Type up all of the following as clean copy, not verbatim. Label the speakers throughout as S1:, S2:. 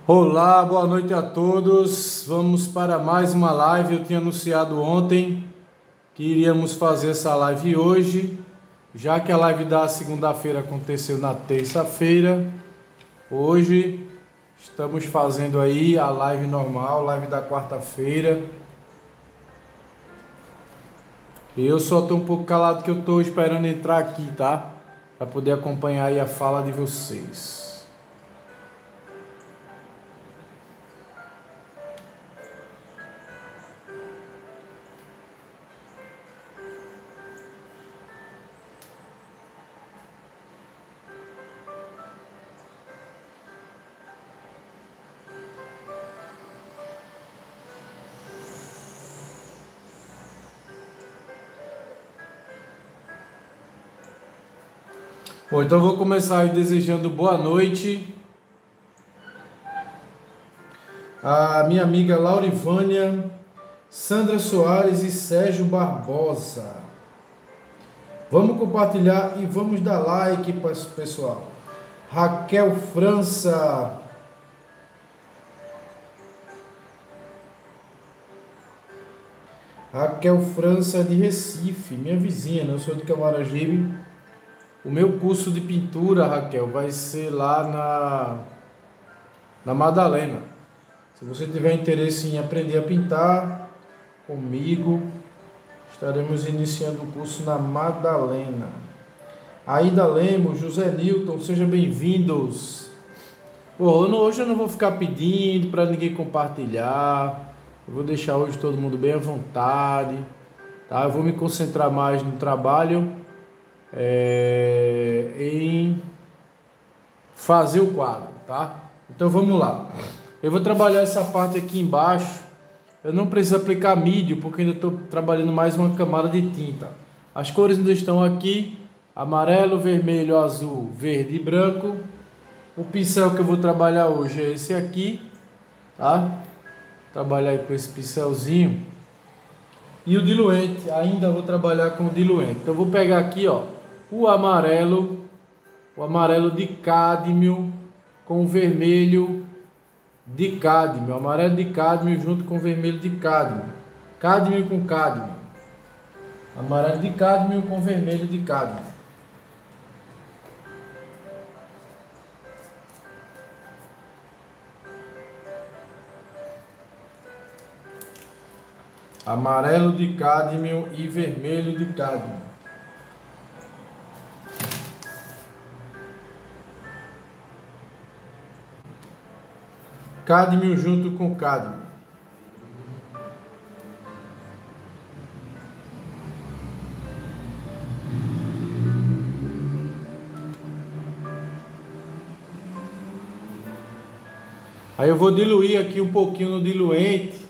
S1: Olá, boa noite a todos. Vamos para mais uma live. Eu tinha anunciado ontem que iríamos fazer essa live hoje, já que a live da segunda-feira aconteceu na terça-feira. Hoje estamos fazendo aí a live normal, live da quarta-feira. Eu só estou um pouco calado que eu estou esperando entrar aqui, tá? Para poder acompanhar aí a fala de vocês. Bom, então eu vou começar aí desejando boa noite a minha amiga Laurivânia, Sandra Soares e Sérgio Barbosa. Vamos compartilhar e vamos dar like para esse pessoal. Raquel França. Raquel França de Recife, minha vizinha, né? Eu sou de Camaragibe. O meu curso de pintura, Raquel, vai ser lá na Madalena. Se você tiver interesse em aprender a pintar comigo, estaremos iniciando o curso na Madalena. Aida Lemos, José Newton, sejam bem-vindos. Hoje eu não vou ficar pedindo para ninguém compartilhar. Eu vou deixar hoje todo mundo bem à vontade. Tá? Eu vou me concentrar mais no trabalho, em fazer o quadro, tá? Então vamos lá. Eu vou trabalhar essa parte aqui embaixo. Eu não preciso aplicar mídio, porque ainda estou trabalhando mais uma camada de tinta. As cores ainda estão aqui: amarelo, vermelho, azul, verde e branco. O pincel que eu vou trabalhar hoje é esse aqui, tá? Trabalhar aí com esse pincelzinho. E o diluente, ainda vou trabalhar com o diluente. Então eu vou pegar aqui, ó, o amarelo de cádmio com o vermelho de cádmio, amarelo de cádmio junto com o vermelho de cádmio, cádmio com cádmio, amarelo de cádmio com vermelho de cádmio. Amarelo de cádmio e vermelho de cádmio. Cádmio junto com cádmio. Aí eu vou diluir aqui um pouquinho no diluente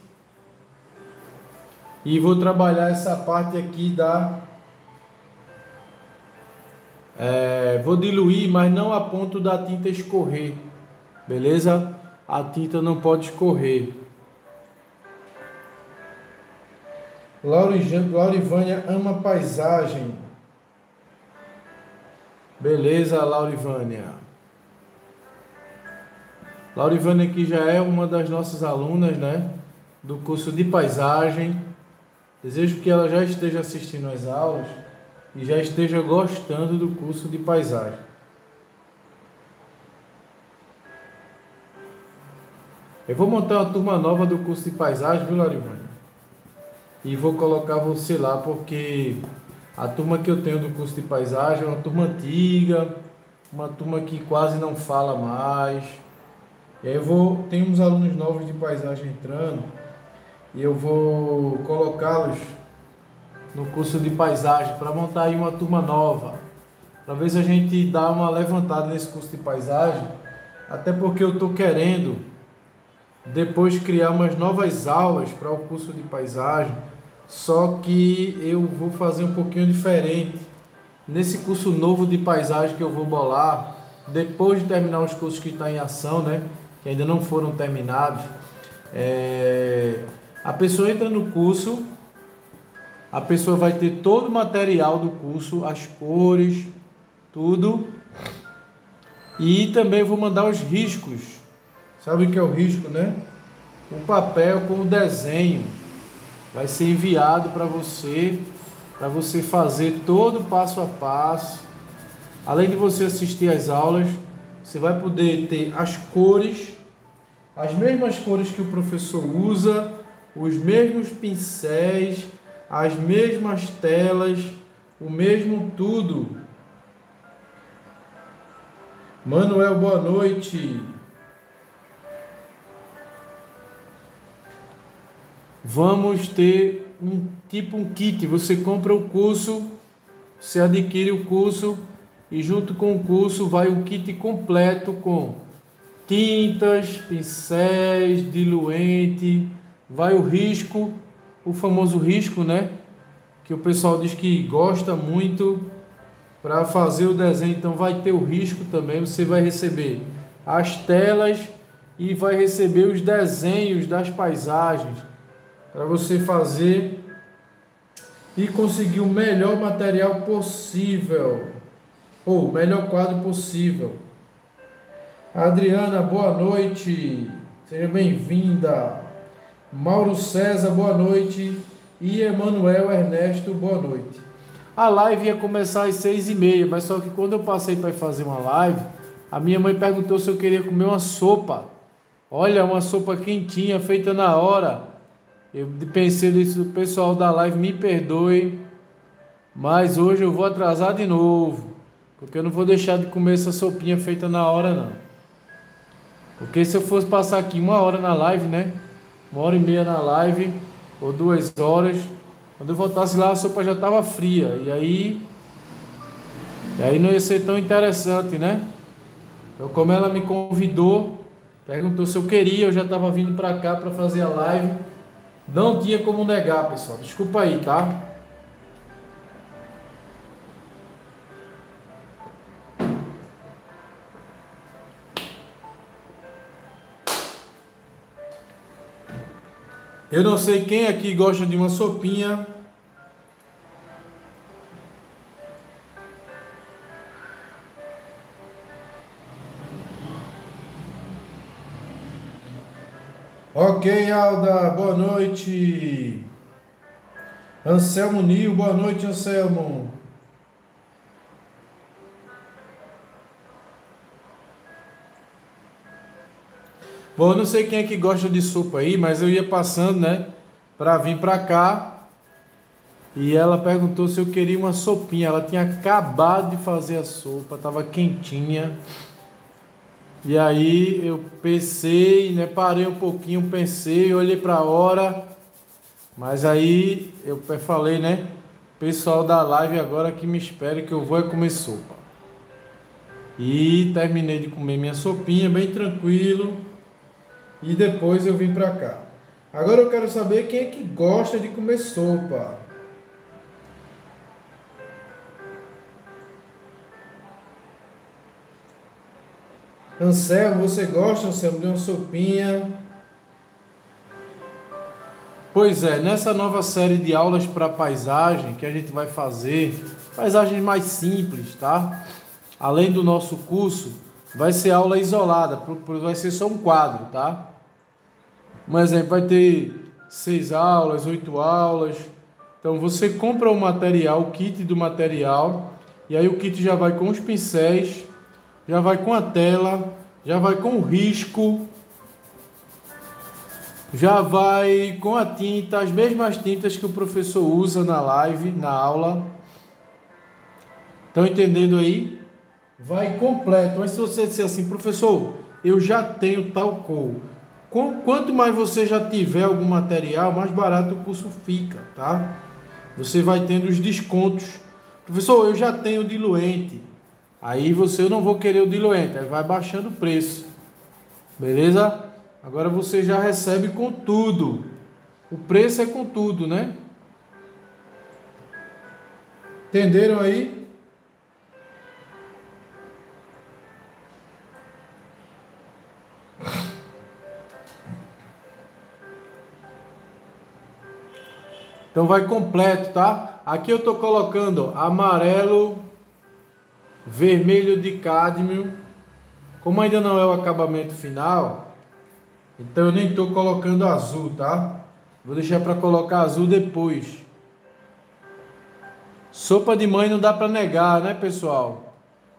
S1: e vou trabalhar essa parte aqui vou diluir, mas não a ponto da tinta escorrer, beleza? A tinta não pode escorrer. Laurivânia ama paisagem. Beleza, Laurivânia. Laurivânia aqui já é uma das nossas alunas, né? Do curso de paisagem. Desejo que ela já esteja assistindo às aulas e já esteja gostando do curso de paisagem. Eu vou montar uma turma nova do curso de paisagem, viu, Laurivânia? E vou colocar você lá, porque a turma que eu tenho do curso de paisagem é uma turma antiga, uma turma que quase não fala mais. E aí tem uns alunos novos de paisagem entrando, e eu vou colocá-los no curso de paisagem para montar aí uma turma nova, para ver se a gente dá uma levantada nesse curso de paisagem, até porque eu estou querendo depois criar umas novas aulas para o curso de paisagem, só que eu vou fazer um pouquinho diferente nesse curso novo de paisagem que eu vou bolar, depois de terminar os cursos que estão em ação, né, que ainda não foram terminados. A pessoa entra no curso, a pessoa vai ter todo o material do curso, as cores, tudo, e também vou mandar os riscos Sabe o que é o risco, né? O papel com o desenho vai ser enviado para você fazer todo o passo a passo. Além de você assistir às aulas, você vai poder ter as cores, as mesmas cores que o professor usa, os mesmos pincéis, as mesmas telas, o mesmo tudo. Manuel, boa noite. Vamos ter um kit. Você compra o curso, você adquire o curso e junto com o curso vai um kit completo com tintas, pincéis, diluente, vai o risco, o famoso risco, né? Que o pessoal diz que gosta muito para fazer o desenho. Então vai ter o risco também. Você vai receber as telas e vai receber os desenhos das paisagens para você fazer e conseguir o melhor material possível, ou o melhor quadro possível. Adriana, boa noite, seja bem-vinda. Mauro César, boa noite. E Emanuel Ernesto, boa noite. A live ia começar às 6h30, mas só que quando eu passei para fazer uma live, a minha mãe perguntou se eu queria comer uma sopa. Olha, uma sopa quentinha, feita na hora. Eu pensei nisso, o pessoal da live me perdoe, mas hoje eu vou atrasar de novo, porque eu não vou deixar de comer essa sopinha feita na hora não. Porque se eu fosse passar aqui 1 hora na live, né? 1h30 na live, ou 2 horas, quando eu voltasse lá a sopa já estava fria, e aí não ia ser tão interessante, né? Então como ela me convidou, perguntou se eu queria, eu já estava vindo para cá para fazer a live. Não tinha como negar, pessoal. Desculpa aí, tá? Eu não sei quem aqui gosta de uma sopinha. Ok, Alda, boa noite. Anselmo Nil, boa noite, Anselmo. Bom, eu não sei quem é que gosta de sopa aí, mas eu ia passando, né, para vir para cá, e ela perguntou se eu queria uma sopinha. Ela tinha acabado de fazer a sopa, estava quentinha. E aí eu pensei, né, parei um pouquinho, pensei, olhei para a hora, mas aí eu falei, né, pessoal da live agora que me espere que eu vou comer sopa. E terminei de comer minha sopinha bem tranquilo e depois eu vim para cá. Agora eu quero saber quem é que gosta de comer sopa. Anselmo, você gosta, Anselmo, de uma sopinha? Pois é, nessa nova série de aulas para paisagem que a gente vai fazer, paisagens mais simples, tá? Além do nosso curso, vai ser aula isolada, vai ser só um quadro, tá? Um exemplo, vai ter 6 aulas, 8 aulas. Então você compra o material, o kit do material, e aí o kit já vai com os pincéis, já vai com a tela, já vai com o risco, já vai com a tinta, as mesmas tintas que o professor usa na live, na aula. Estão entendendo aí? Vai completo. Mas se você disser assim, professor, eu já tenho tal cor. Quanto mais você já tiver algum material, mais barato o curso fica, tá? Você vai tendo os descontos. Professor, eu já tenho diluente. Aí eu não vou querer o diluente, aí vai baixando o preço. Beleza? Agora você já recebe com tudo. O preço é com tudo, né? Entenderam aí? Então vai completo, tá? Aqui eu tô colocando amarelo, vermelho de cádmio. Como ainda não é o acabamento final, Então eu nem estou colocando azul, tá? Vou deixar para colocar azul depois. Sopa de mãe não dá para negar, né, pessoal?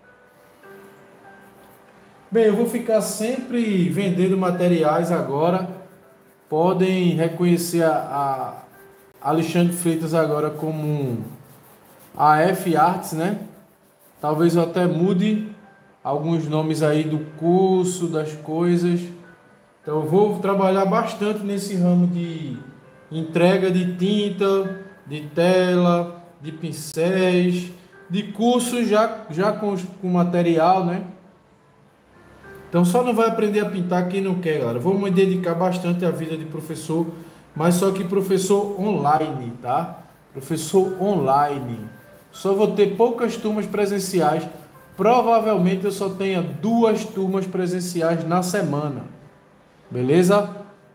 S1: Bem, eu vou ficar sempre vendendo materiais agora. Podem reconhecer a Alexandre Freitas agora como a F Arts, né? Talvez eu até mude alguns nomes aí do curso, das coisas. Então eu vou trabalhar bastante nesse ramo de entrega de tinta, de tela, de pincéis, de cursos já com material, né? Então só não vai aprender a pintar quem não quer, galera. Vou me dedicar bastante à vida de professor, mas só que professor online, tá? Professor online. Só vou ter poucas turmas presenciais. Provavelmente eu só tenha 2 turmas presenciais na semana. Beleza?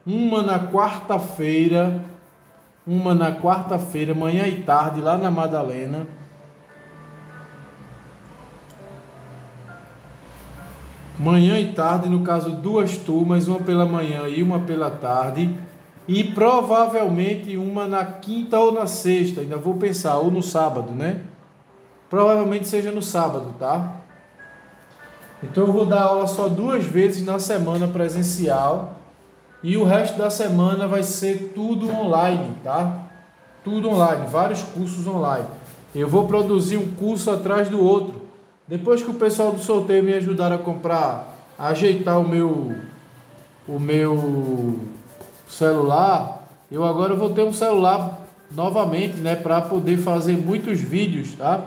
S1: Uma na quarta-feira, manhã e tarde, lá na Madalena. Manhã e tarde, no caso, 2 turmas, uma pela manhã e uma pela tarde. E provavelmente uma na quinta ou na sexta, ainda vou pensar, ou no sábado, né? Provavelmente seja no sábado, tá? Então eu vou dar aula só 2 vezes na semana presencial. E o resto da semana vai ser tudo online, tá? Tudo online, vários cursos online. Eu vou produzir um curso atrás do outro. Depois que o pessoal do sorteio me ajudar a comprar, a ajeitar o meu celular, eu agora vou ter um celular novamente, né, para poder fazer muitos vídeos, tá?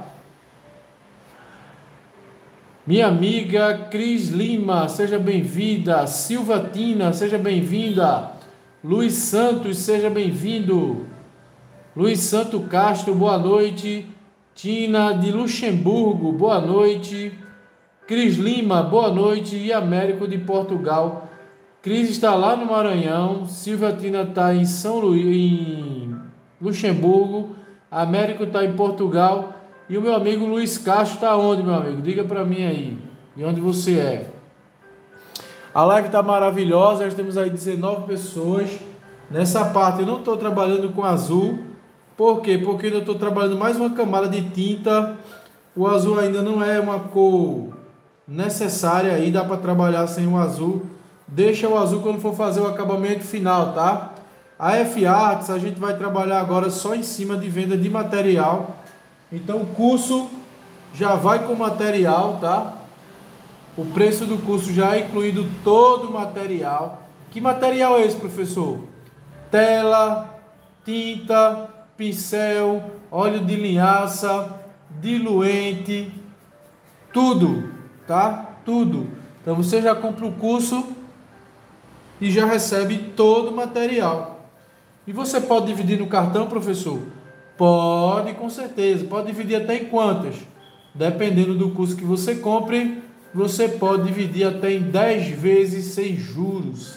S1: Minha amiga Cris Lima, seja bem-vinda. Silva Tina, seja bem-vinda. Luiz Santos, seja bem-vindo. Luiz Santo Castro, boa noite. Tina de Luxemburgo, boa noite. Cris Lima, boa noite. E Américo de Portugal. Cris está lá no Maranhão. Silva Tina está em São Luís, em Luxemburgo. Américo está em Portugal. E o meu amigo Luiz Castro está onde, meu amigo? Diga para mim aí. De onde você é? A live está maravilhosa. Nós temos aí 19 pessoas. Nessa parte eu não estou trabalhando com azul. Por quê? Porque eu estou trabalhando mais uma camada de tinta. O azul ainda não é uma cor necessária aí. Dá para trabalhar sem o azul. Deixa o azul quando for fazer o acabamento final, tá? A F Arts a gente vai trabalhar agora só em cima de venda de material. Então o curso já vai com material, tá? O preço do curso já é incluído todo o material. Que material é esse, professor? Tela, tinta, pincel, óleo de linhaça, diluente, tudo, tá? Tudo. Então você já compra o curso e já recebe todo o material. E você pode dividir no cartão, professor? Pode, com certeza. Pode dividir até em quantas? Dependendo do curso que você compre, você pode dividir até em 10 vezes sem juros.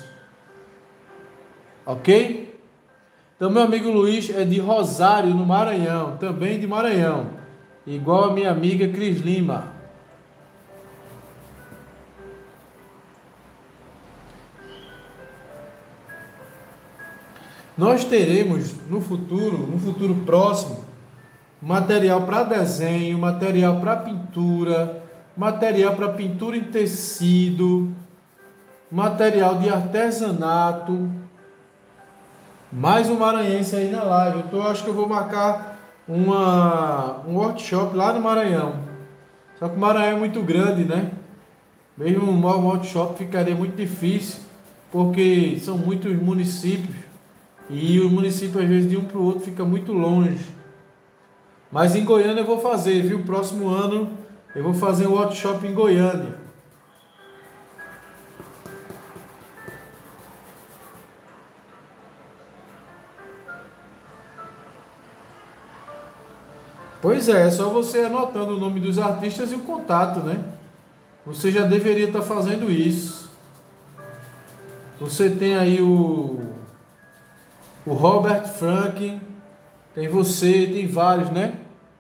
S1: Ok? Então, meu amigo Luiz é de Rosário, no Maranhão. Também de Maranhão. Igual a minha amiga Cris Lima. Nós teremos no futuro próximo, material para desenho, material para pintura em tecido, material de artesanato, mais um maranhense aí na live. Então eu acho que eu vou marcar um workshop lá no Maranhão. Só que o Maranhão é muito grande, né? Mesmo um workshop ficaria muito difícil, porque são muitos municípios. E o município, às vezes, de um para o outro fica muito longe. Mas em Goiânia eu vou fazer, viu? Próximo ano eu vou fazer um workshop em Goiânia. Pois é só você anotando o nome dos artistas e o contato, né? Você já deveria estar fazendo isso. Você tem aí o Robert Franklin, tem você, tem vários, né?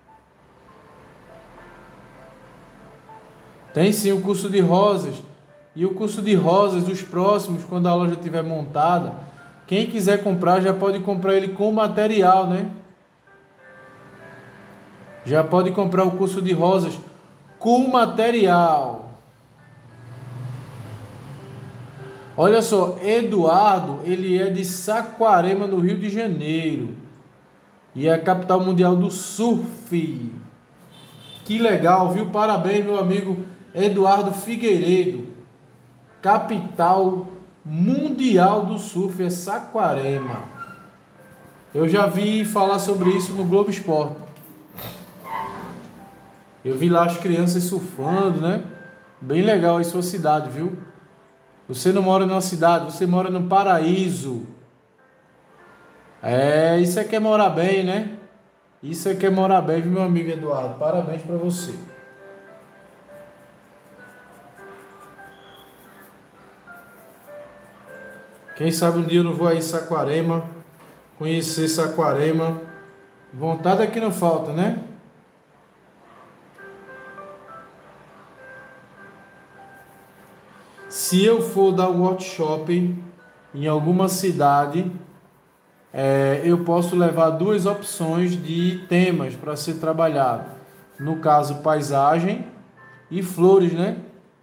S1: Tem sim o curso de rosas. E o curso de rosas, os próximos, quando a loja estiver montada, quem quiser comprar já pode comprar ele com material, né? Já pode comprar o curso de rosas com material. Olha só, Eduardo, ele é de Saquarema, no Rio de Janeiro. E é a capital mundial do surf. Que legal, viu? Parabéns, meu amigo Eduardo Figueiredo. Capital mundial do surf é Saquarema. Eu já vi falar sobre isso no Globo Esporte. Eu vi lá as crianças surfando, né? Bem legal aí sua cidade, viu? Você não mora numa cidade, você mora num paraíso. É, isso é que é morar bem, né? Isso é que é morar bem, meu amigo Eduardo. Parabéns para você. Quem sabe um dia eu não vou aí em Saquarema, conhecer Saquarema. Vontade é que não falta, né? Se eu for dar um workshop em alguma cidade, eu posso levar duas opções de temas para ser trabalhado. No caso, paisagem e flores, né?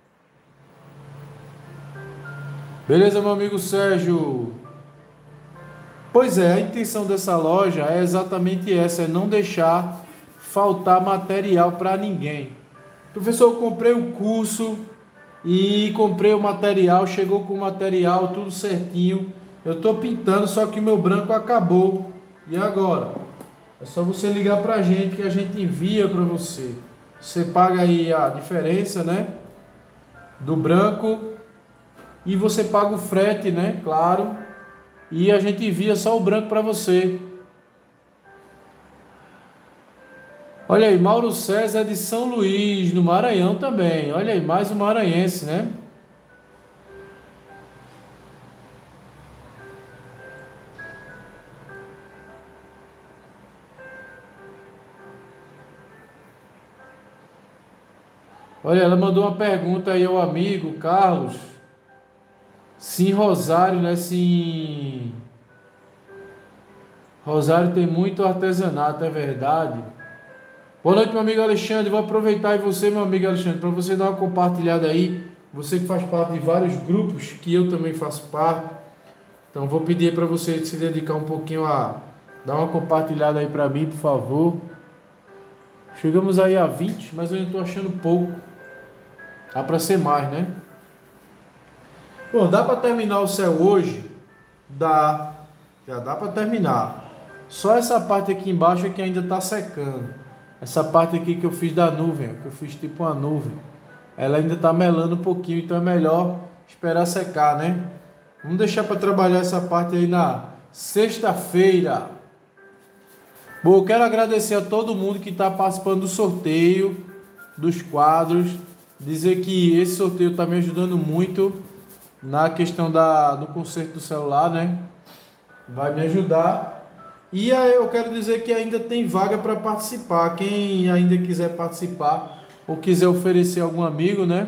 S1: Beleza, meu amigo Sérgio? Pois é, a intenção dessa loja é exatamente essa, é não deixar faltar material para ninguém. Professor, eu comprei o curso e comprei o material, chegou com o material tudo certinho. Eu estou pintando, só que o meu branco acabou. E agora? É só você ligar para a gente que a gente envia para você. Você paga aí a diferença, né? Do branco. E você paga o frete, né? Claro. E a gente envia só o branco para você. Olha aí, Mauro César é de São Luís, no Maranhão também. Olha aí, mais um maranhense, né? Olha, ela mandou uma pergunta aí ao amigo Carlos. Se em Rosário, né? Se em Rosário tem muito artesanato, é verdade? Boa noite, meu amigo Alexandre. Vou aproveitar e você, meu amigo Alexandre, para você dar uma compartilhada aí. Você que faz parte de vários grupos, que eu também faço parte. Então, vou pedir para você se dedicar um pouquinho a dar uma compartilhada aí para mim, por favor. Chegamos aí a 20, mas eu ainda estou achando pouco. Dá para ser mais, né? Bom, dá para terminar o céu hoje? Dá. Já dá para terminar. Só essa parte aqui embaixo é que ainda está secando. Essa parte aqui que eu fiz da nuvem, que eu fiz tipo uma nuvem, ela ainda está melando um pouquinho, então é melhor esperar secar, né? Vamos deixar para trabalhar essa parte aí na sexta-feira. Bom, eu quero agradecer a todo mundo que está participando do sorteio dos quadros. Dizer que esse sorteio está me ajudando muito na questão do conserto do celular, né? Vai me ajudar. E aí eu quero dizer que ainda tem vaga para participar. Quem ainda quiser participar ou quiser oferecer a algum amigo, né?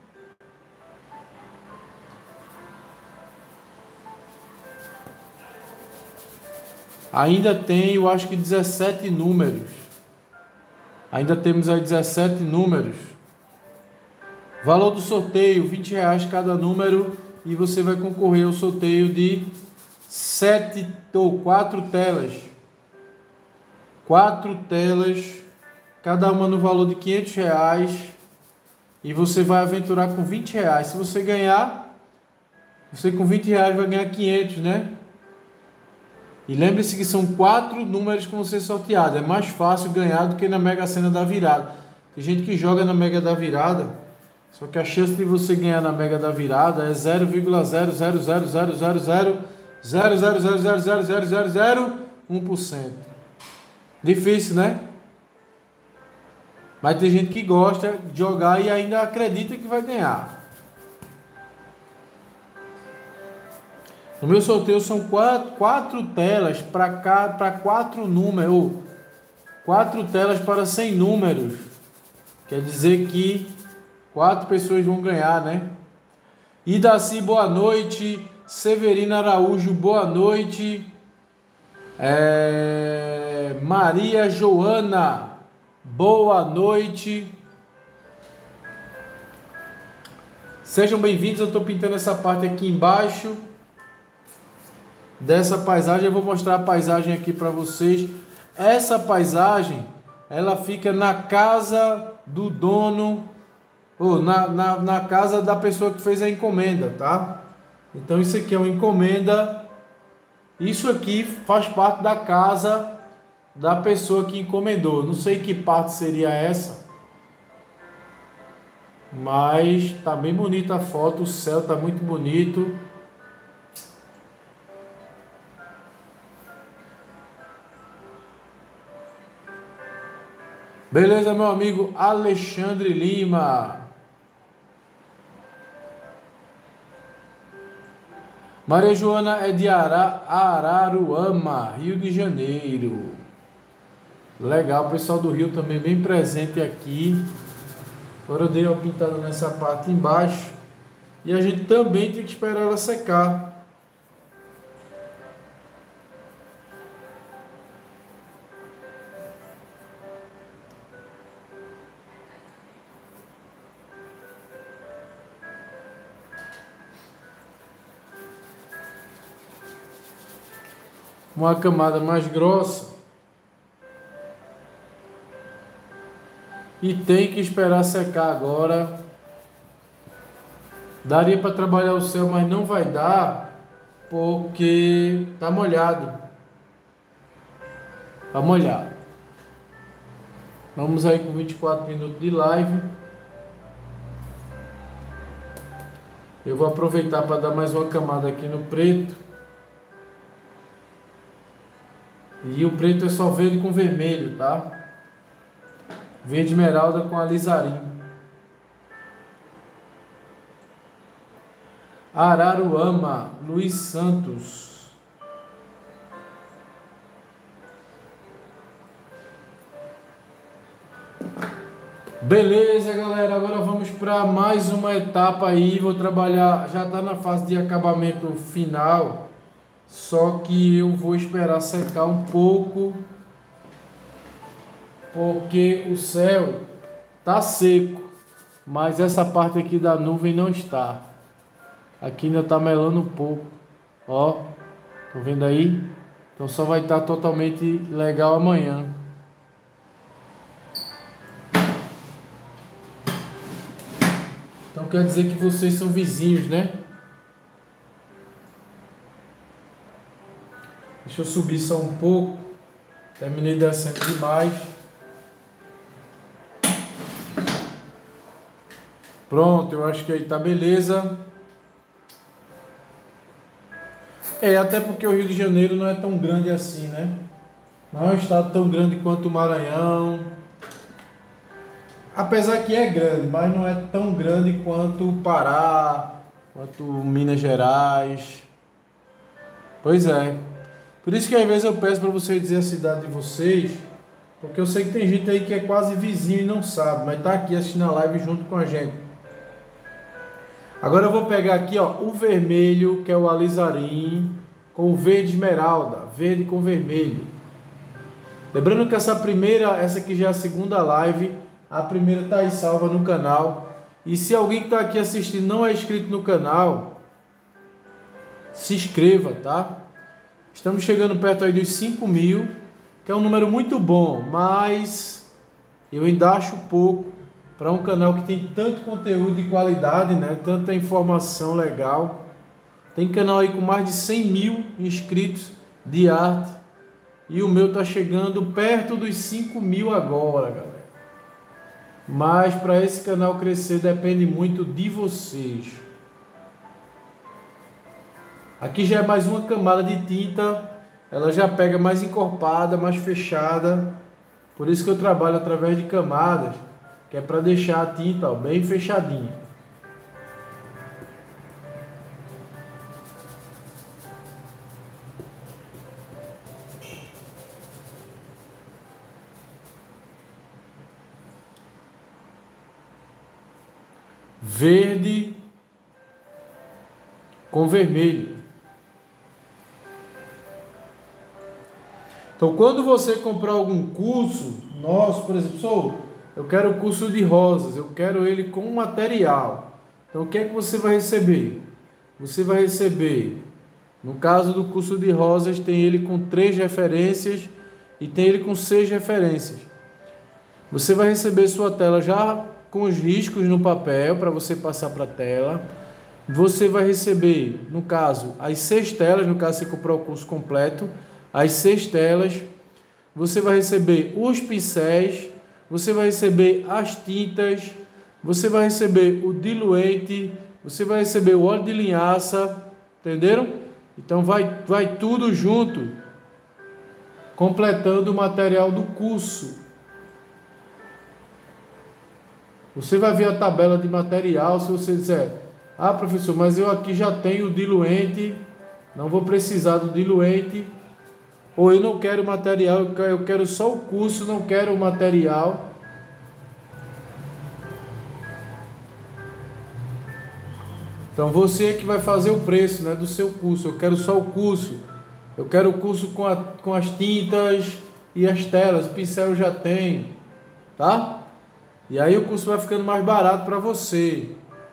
S1: Ainda tem, eu acho que 17 números. Ainda temos aí 17 números. Valor do sorteio, R$ 20 cada número. E você vai concorrer ao sorteio de 7 ou 4 telas. 4 telas, cada uma no valor de R$ 500. E você vai aventurar com R$ 20. Se você ganhar, você com R$ 20 vai ganhar 500, né? E lembre-se que são 4 números que vão ser sorteados. É mais fácil ganhar do que na Mega Sena da Virada. Tem gente que joga na Mega da Virada, só que a chance de você ganhar na Mega da Virada é 0,000000000000001%. Difícil, né? Mas tem gente que gosta de jogar e ainda acredita que vai ganhar. No meu sorteio são 4 telas para 4 números, ou 4 telas para 100 números. Quer dizer que 4 pessoas vão ganhar, né? Idaci, boa noite. Severina Araújo, boa noite. Maria Joana, boa noite. Sejam bem-vindos. Eu estou pintando essa parte aqui embaixo dessa paisagem. Eu vou mostrar a paisagem aqui para vocês. Essa paisagem, ela fica na casa do dono, ou na casa da pessoa que fez a encomenda, tá? Então isso aqui é uma encomenda. Isso aqui faz parte da casa da pessoa que encomendou. Não sei que parte seria essa, mas tá bem bonita a foto. O céu tá muito bonito. Beleza, meu amigo Alexandre Lima. Maria Joana é de Araruama, Rio de Janeiro. Legal, o pessoal do Rio também bem presente aqui. Agora eu dei uma pintada nessa parte embaixo. E a gente também tem que esperar ela secar. Uma camada mais grossa. E tem que esperar secar agora. Daria para trabalhar o céu, mas não vai dar, porque tá molhado. Tá molhado. Vamos aí com 24 minutos de live. Eu vou aproveitar para dar mais uma camada aqui no preto. E o preto é só verde com vermelho, tá? Verde esmeralda com alizarim. Araruama, Luiz Santos. Beleza, galera. Agora vamos para mais uma etapa aí. Vou trabalhar, já está na fase de acabamento final. Só que eu vou esperar secar um pouco, porque o céu tá seco, mas essa parte aqui da nuvem não está. Aqui ainda tá melando um pouco, ó, tô vendo aí? Então só vai estar totalmente legal amanhã. Então quer dizer que vocês são vizinhos, né? Deixa eu subir só um pouco. Terminei descendo demais. Pronto, eu acho que aí tá beleza. Até porque o Rio de Janeiro não é tão grande assim, né? Não é um estado tão grande quanto o Maranhão. Apesar que é grande, mas não é tão grande quanto o Pará, quanto Minas Gerais. Pois é. Por isso que às vezes eu peço para vocês dizer a cidade de vocês, porque eu sei que tem gente aí que é quase vizinho e não sabe, mas tá aqui assistindo a live junto com a gente. Agora eu vou pegar aqui, ó, o vermelho, que é o alizarim, com o verde esmeralda, verde com vermelho. Lembrando que essa aqui já é a segunda live, a primeira tá aí salva no canal. E se alguém que está aqui assistindo não é inscrito no canal, se inscreva, tá? Estamos chegando perto aí dos 5.000, que é um número muito bom, mas eu ainda acho pouco para um canal que tem tanto conteúdo de qualidade, né? Tanta informação legal. Tem canal aí com mais de 100.000 inscritos de arte e o meu tá chegando perto dos 5.000 agora, galera. Mas para esse canal crescer depende muito de vocês. Aqui já é mais uma camada de tinta, ela já pega mais encorpada, mais fechada. Por isso que eu trabalho através de camadas, que é para deixar a tinta, ó, bem fechadinha. Verde com vermelho. Então, quando você comprar algum curso nosso, por exemplo, eu quero o curso de rosas, eu quero ele com material. Então, o que é que você vai receber? Você vai receber, no caso do curso de rosas, tem ele com 3 referências e tem ele com 6 referências. Você vai receber sua tela já com os riscos no papel para você passar para a tela. Você vai receber, no caso, as 6 telas, no caso você comprou o curso completo, as 6 telas. Você vai receber os pincéis, você vai receber as tintas, você vai receber o diluente, você vai receber o óleo de linhaça, entenderam? Então vai tudo junto, completando o material do curso. Você vai ver a tabela de material. Se você disser, ah, professor, mas eu aqui já tenho o diluente, não vou precisar do diluente, ou eu não quero material, eu quero só o curso, não quero o material. Então você que vai fazer o preço, né, do seu curso. Eu quero só o curso. Eu quero o curso com as tintas e as telas. O pincel eu já tenho, tá? E aí o curso vai ficando mais barato para você.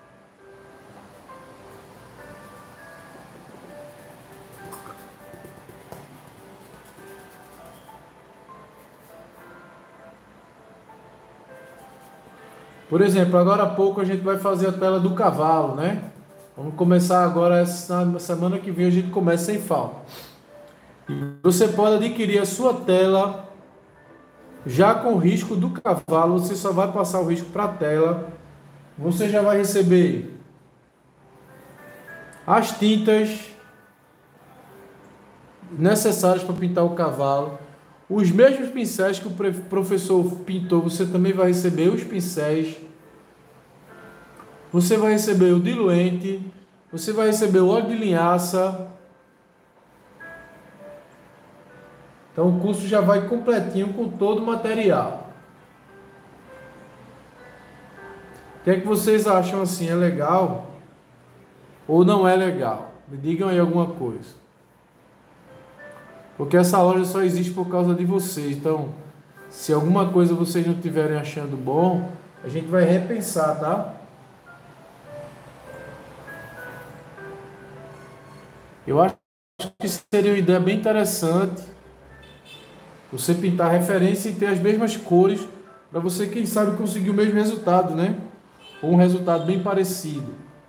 S1: Por exemplo, agora há pouco a gente vai fazer a tela do cavalo, né? Vamos começar agora, na semana que vem a gente começa sem falta. Você pode adquirir a sua tela já com o risco do cavalo. Você só vai passar o risco para a tela. Você já vai receber as tintas necessárias para pintar o cavalo. Os mesmos pincéis que o professor pintou, você também vai receber os pincéis. Você vai receber o diluente. Você vai receber o óleo de linhaça. Então o curso já vai completinho com todo o material. O que é que vocês acham assim? É legal ou não é legal? Me digam aí alguma coisa. Porque essa loja só existe por causa de vocês. Então, se alguma coisa vocês não estiverem achando bom, a gente vai repensar, tá? Eu acho que seria uma ideia bem interessante você pintar referência e ter as mesmas cores para você, quem sabe, conseguir o mesmo resultado, né? Ou um resultado bem parecido.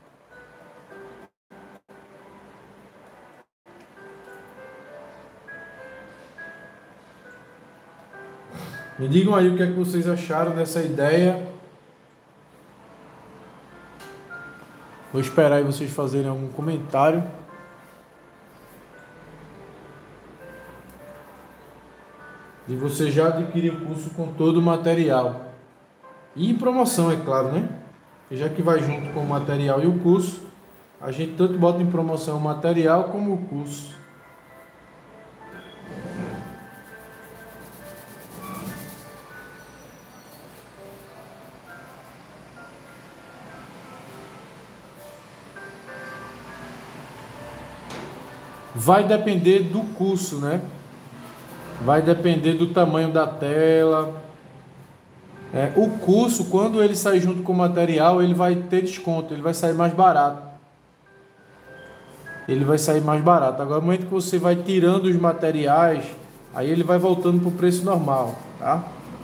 S1: Me digam aí o que é que vocês acharam dessa ideia. Vou esperar aí vocês fazerem algum comentário. E você já adquiriu o curso com todo o material. E em promoção, é claro, né? E já que vai junto com o material e o curso, a gente tanto bota em promoção o material como o curso. Vai depender do curso, né? Vai depender do tamanho da tela. O curso, quando ele sair junto com o material, ele vai ter desconto, ele vai sair mais barato. Ele vai sair mais barato. Agora, no momento que você vai tirando os materiais, aí ele vai voltando para o preço normal, tá?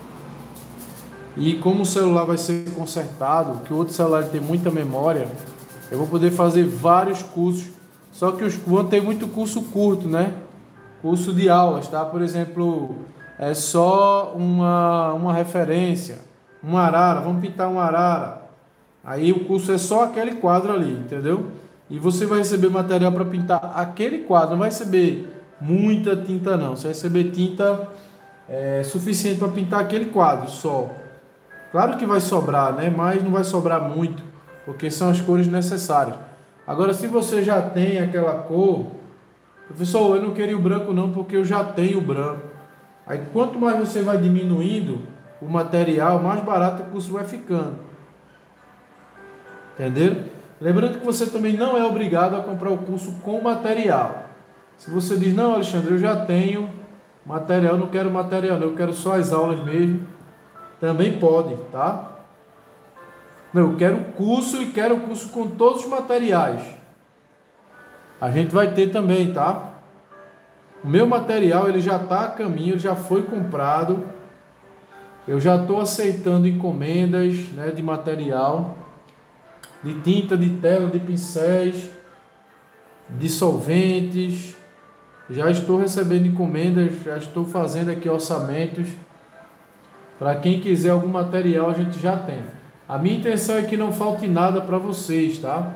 S1: E como o celular vai ser consertado, que o outro celular tem muita memória, eu vou poder fazer vários cursos. Só que os cursos tem muito curso curto, né? Curso de aulas, tá? Por exemplo, é só uma referência, uma arara, vamos pintar uma arara. Aí o curso é só aquele quadro ali, entendeu? E você vai receber material para pintar aquele quadro, não vai receber muita tinta não, você vai receber tinta suficiente para pintar aquele quadro só. Claro que vai sobrar, né? Mas não vai sobrar muito, porque são as cores necessárias. Agora, se você já tem aquela cor, professor, eu não queria o branco não, porque eu já tenho o branco. Aí quanto mais você vai diminuindo o material, mais barato o curso vai ficando. Entenderam? Lembrando que você também não é obrigado a comprar o curso com material. Se você diz, não, Alexandre, eu já tenho material, não quero material, eu quero só as aulas mesmo, também pode, tá? Não, eu quero o curso e quero o curso com todos os materiais. A gente vai ter também, tá? O meu material, ele já está a caminho, ele já foi comprado. Eu já estou aceitando encomendas, né, de material, de tinta, de tela, de pincéis, de solventes. Já estou recebendo encomendas, já estou fazendo aqui orçamentos. Para quem quiser algum material, a gente já tem. A minha intenção é que não falte nada para vocês, tá?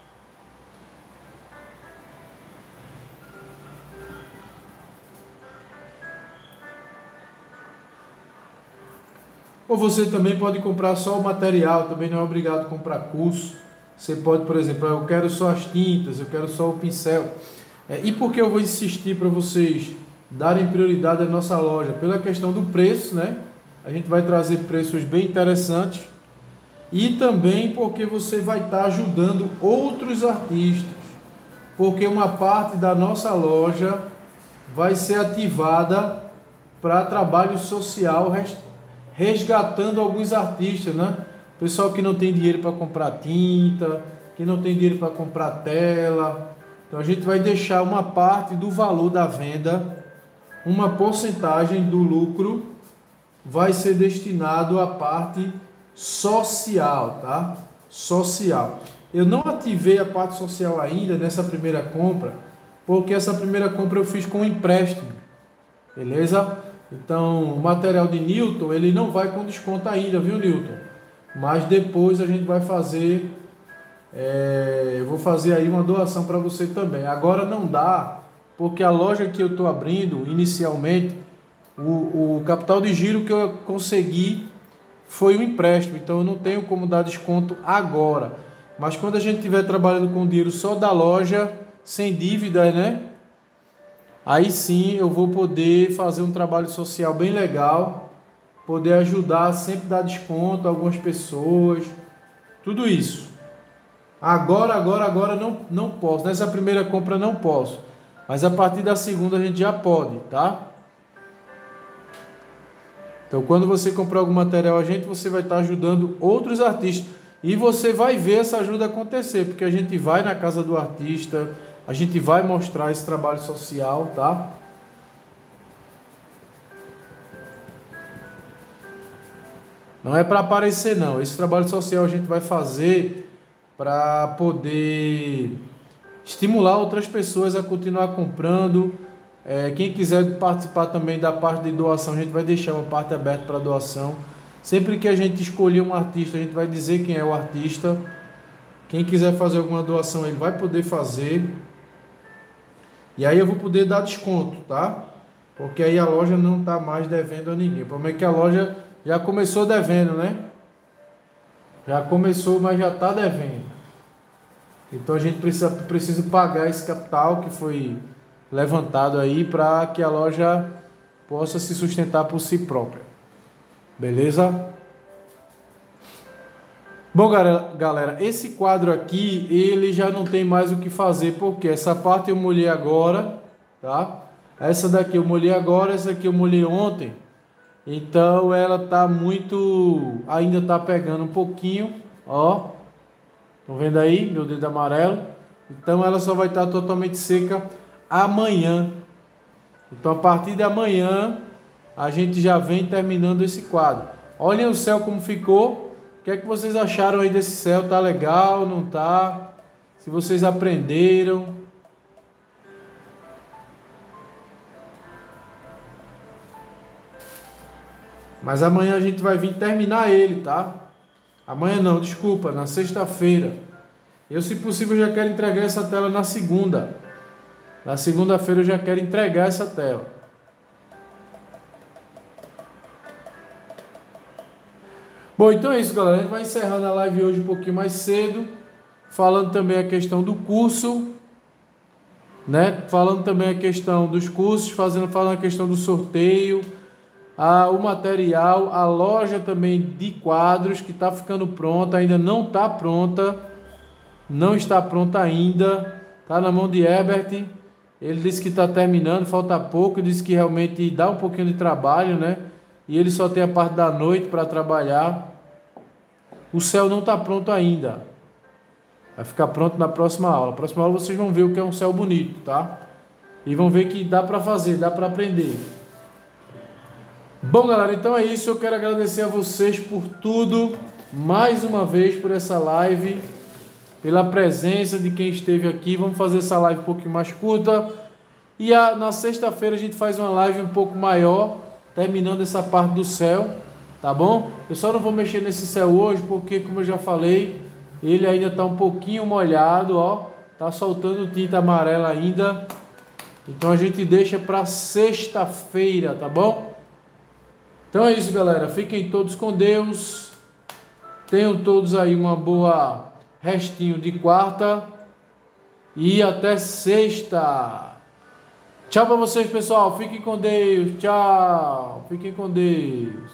S1: Ou você também pode comprar só o material, também não é obrigado a comprar curso. Você pode, por exemplo, eu quero só as tintas, eu quero só o pincel. E por que eu vou insistir para vocês darem prioridade à nossa loja? Pela questão do preço, né? A gente vai trazer preços bem interessantes. E também porque você vai estar ajudando outros artistas. Porque uma parte da nossa loja vai ser ativada para trabalho social, resgatando alguns artistas, né? Pessoal que não tem dinheiro para comprar tinta, que não tem dinheiro para comprar tela. Então a gente vai deixar uma parte do valor da venda, uma porcentagem do lucro vai ser destinado à parte social, tá? Social. Eu não ativei a parte social ainda nessa primeira compra, porque essa primeira compra eu fiz com empréstimo, beleza? Então, o material de Newton, ele não vai com desconto ainda, viu, Newton? Mas depois a gente vai fazer, eu vou fazer aí uma doação para você também. Agora não dá, porque a loja que eu estou abrindo, inicialmente, o capital de giro que eu consegui foi um empréstimo, então eu não tenho como dar desconto agora. Mas quando a gente estiver trabalhando com dinheiro só da loja, sem dívidas, né? Aí sim eu vou poder fazer um trabalho social bem legal, poder ajudar, sempre dar desconto a algumas pessoas, tudo isso. Agora não posso. Nessa primeira compra não posso. Mas a partir da segunda a gente já pode, tá? Então quando você comprar algum material a gente, você vai estar ajudando outros artistas. E você vai ver essa ajuda acontecer, porque a gente vai na casa do artista, a gente vai mostrar esse trabalho social, tá? Não é para aparecer não. Esse trabalho social a gente vai fazer para poder estimular outras pessoas a continuar comprando. Quem quiser participar também da parte de doação, a gente vai deixar uma parte aberta para doação. Sempre que a gente escolher um artista, a gente vai dizer quem é o artista. Quem quiser fazer alguma doação, ele vai poder fazer. E aí eu vou poder dar desconto, tá? Porque aí a loja não está mais devendo a ninguém. O problema é que a loja já começou devendo, né? Já começou, mas já está devendo. Então a gente precisa pagar esse capital que foi levantado aí para que a loja possa se sustentar por si própria. Beleza? Bom, galera, esse quadro aqui, ele já não tem mais o que fazer, porque essa parte eu molhei agora, tá? Essa daqui eu molhei agora, essa aqui eu molhei ontem. Então ela tá muito, ainda tá pegando um pouquinho, ó. Estão vendo aí, meu dedo amarelo? Então ela só vai estar totalmente seca amanhã. Então a partir de amanhã a gente já vem terminando esse quadro. Olhem o céu como ficou. O que é que vocês acharam aí desse céu? Tá legal, não tá? Se vocês aprenderam. Mas amanhã a gente vai vir terminar ele, tá? Amanhã não, desculpa, na sexta-feira. Eu, se possível, já quero entregar essa tela na segunda. Na segunda-feira eu já quero entregar essa tela. Bom, então é isso, galera. A gente vai encerrando a live hoje um pouquinho mais cedo. Falando também a questão do curso, né? Falando também a questão dos cursos, falando a questão do sorteio, o material, a loja também de quadros que está ficando pronta, ainda não está pronta, não está pronta ainda, está na mão de Herbert. Ele disse que está terminando, falta pouco, disse que realmente dá um pouquinho de trabalho, né? E ele só tem a parte da noite para trabalhar. O céu não está pronto ainda. Vai ficar pronto na próxima aula. Na próxima aula vocês vão ver o que é um céu bonito, tá? E vão ver que dá para fazer, dá para aprender. Bom, galera, então é isso. Eu quero agradecer a vocês por tudo, mais uma vez por essa live, pela presença de quem esteve aqui. Vamos fazer essa live um pouquinho mais curta. E na sexta-feira a gente faz uma live um pouco maior, terminando essa parte do céu, tá bom? Eu só não vou mexer nesse céu hoje, porque, como eu já falei, ele ainda está um pouquinho molhado, ó. Tá soltando tinta amarela ainda. Então a gente deixa para sexta-feira, tá bom? Então é isso, galera. Fiquem todos com Deus. Tenham todos aí uma boa restinho de quarta. E até sexta. Tchau para vocês, pessoal. Fiquem com Deus. Tchau. Fiquem com Deus.